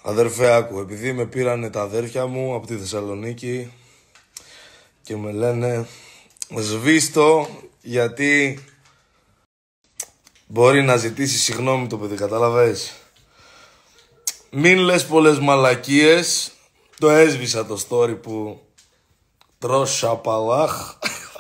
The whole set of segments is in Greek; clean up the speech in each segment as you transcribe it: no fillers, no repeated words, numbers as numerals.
Αδερφέ, άκου, επειδή με πήρανε τα αδέρφια μου από τη Θεσσαλονίκη και με λένε σβήστο γιατί μπορεί να ζητήσει συγγνώμη το παιδί, κατάλαβες. Μην λες πολλές μαλακίες. Το έσβησα το story που τρως σαπαλάχ.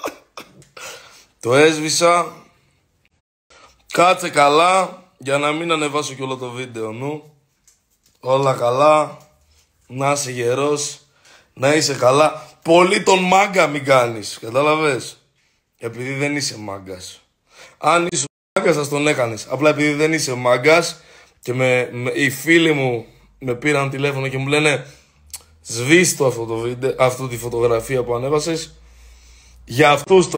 Το έσβησα. Κάτσε καλά για να μην ανεβάσω κι όλο το βίντεο νου. Όλα καλά. Να είσαι γερός. Να είσαι καλά. Πολύ τον μάγκα μην κάνεις. Κατάλαβες. Επειδή δεν είσαι μάγκας. Αν είσαι μάγκας θα τον έκανες. Απλά επειδή δεν είσαι μάγκας και οι φίλοι μου με πήραν τηλέφωνο και μου λένε σβήστο αυτό το βίντεο, αυτή τη φωτογραφία που ανέβασες. Για αυτούς το...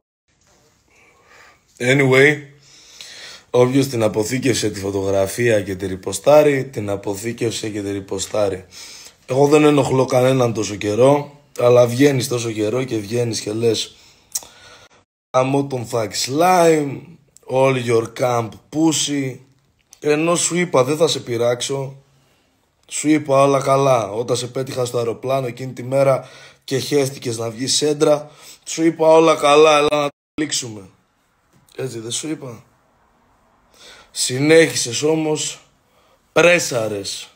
Anyway, όποιος την αποθήκευσε τη φωτογραφία και τη ριποστάρει, την αποθήκευσε και τη ριποστάρει. Εγώ δεν ενοχλώ κανέναν τόσο καιρό, αλλά βγαίνεις τόσο καιρό και βγαίνεις και λες I'm τον Thug Slime, all your camp pussy. Ενώ σου είπα δεν θα σε πειράξω. Σου είπα όλα καλά. Όταν σε πέτυχα στο αεροπλάνο εκείνη τη μέρα και χέστηκες να βγεις σέντρα, σου είπα όλα καλά, έλα να το λήξουμε. Έτσι δεν σου είπα. Συνέχισες όμως, πρέσαρες.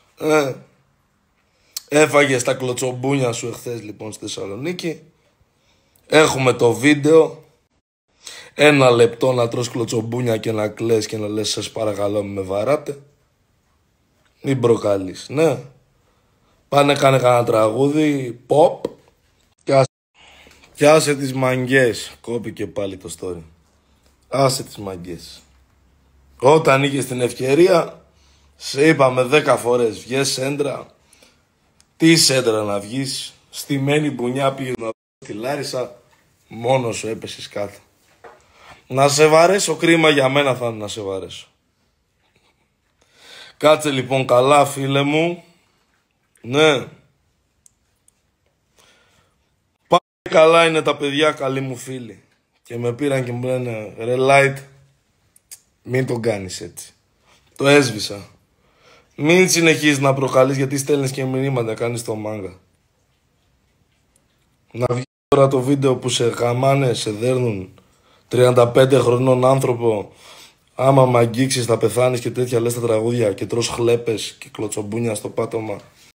Έφαγες τα κλωτσομπούνια σου εχθές λοιπόν στη Θεσσαλονίκη. Έχουμε το βίντεο. 1 λεπτό να τρως κλωτσομπούνια και να κλαις και να λες σας παρακαλώ με βαράτε. Μην προκαλείς, ναι. Πάνε κάνε κανένα τραγούδι, pop. Και άσε τις μαγκές. Κόπηκε πάλι το story. Άσε τις μαγκές. Όταν είχες την ευκαιρία, σε είπαμε 10 φορές, βγες σέντρα. Τι σέντρα να βγεις, στημένη μπουνιά πήγες να στη Λάρισα, μόνος σου έπεσες κάτω. Να σε βαρέσω, κρίμα για μένα θα είναι να σε βαρέσω. Κάτσε λοιπόν καλά φίλε μου. Ναι. Πάλι καλά είναι τα παιδιά, καλοί μου φίλοι. Και με πήραν και μου λένε ρε Light, μην τον κάνεις έτσι. Το έσβησα. Μην συνεχίζεις να προκαλείς γιατί στέλνεις και μηνύματα, κάνεις το μάγκα. Να βγει τώρα το βίντεο που σε γαμάνε, σε δέρνουν 35 χρονών άνθρωπο. Άμα μ' αγγίξεις θα πεθάνεις και τέτοια λες τα τραγούδια και τρως χλέπες και κλωτσομπούνια στο πάτωμα.